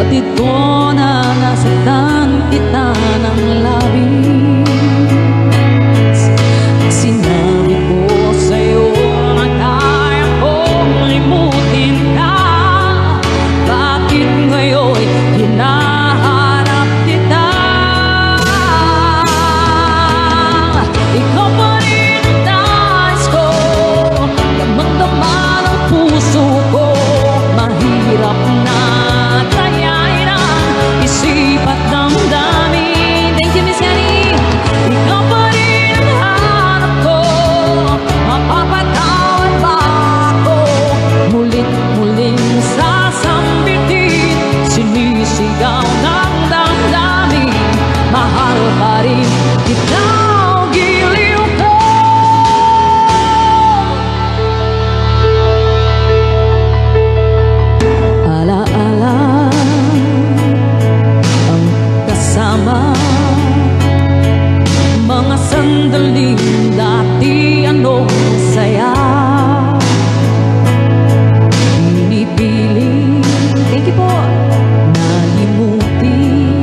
Batid ko na nasaktan kita ng labis. Sinabi ko sa'yo na kaya kong limutin ka. Bakit ngayon hinahanap kita? Ikaw pa rin ang nais ko, damang-dama ng puso ko. Mahirap na tayain ang isip at damdamin. Thank you, Miss Yani. Ikaw pa rin ang hanap ko, mapapatawad ba ako? Mulit-muling sasambitin, sinisigaw ng damdamin. Mahal pa rin kita, giliw ko. Alaala ang kasama, mga sandaling dati ano saya. Pinipiling, thank you po, nalimutin.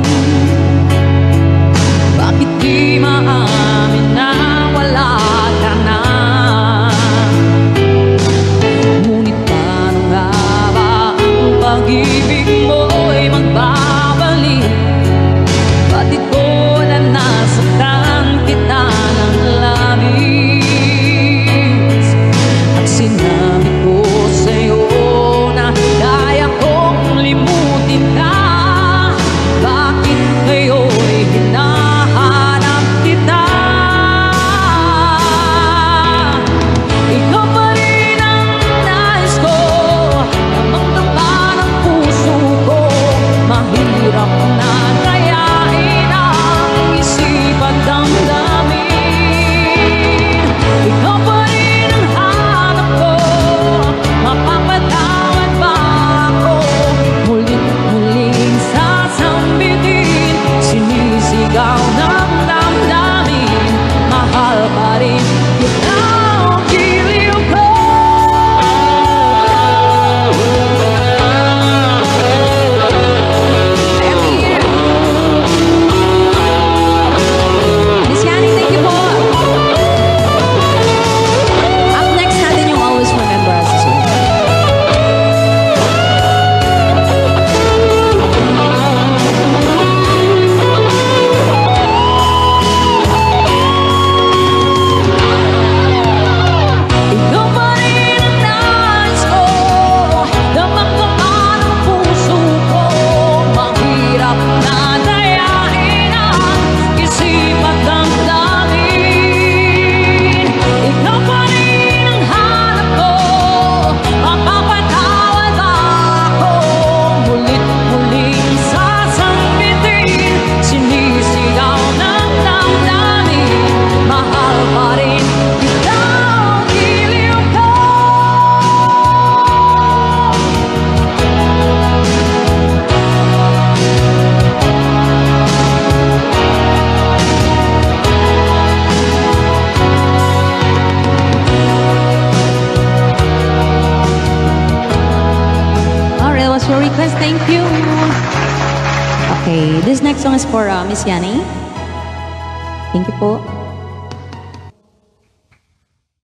Bakit di maamin na wala ka na? Ngunit paano nga ba ang pag-ibig mo'y magbabalik? Batid ko na nasaktan kita ng labis. At sinabi ko sa'yo na kaya kong limutin ka. Bakit ngayon'y hinahanap kita? Ikaw pa rin ang nais ko, damang-dama ng puso ko. Mahirap na tayain ang isip at damdamin. Ikaw pa rin ang hanap ko, mapapatawad ba ako? Mulit-muling sasambitin, sinisigaw ng damdamin. Mahal pa rin kita, giliw ko. Miss Yani, thank you po. Up next natin yung Always Remember Us song. Ikaw pa rin ang nais ko, damang-dama ng puso ko. Mahirap na dayain ang isip at damdamin. Ikaw pa rin ang hanap ko, mapapatawad ba ako? Mulit-muling sasambitin, sinisigaw ng damdamin. Mahal pa rin kita, giliw ko. Alright, what's your request? Thank you. Okay, this next song is for Miss Yani. Thank you po.